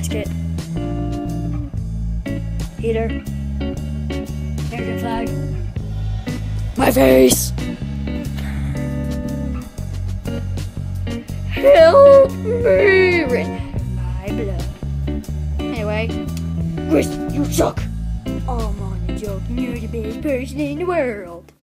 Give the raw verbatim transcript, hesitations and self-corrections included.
basket. Heater. American flag. My face! Help me! Written my blood. Anyway, Chris, you suck! I'm on a joke, and you're the best person in the world.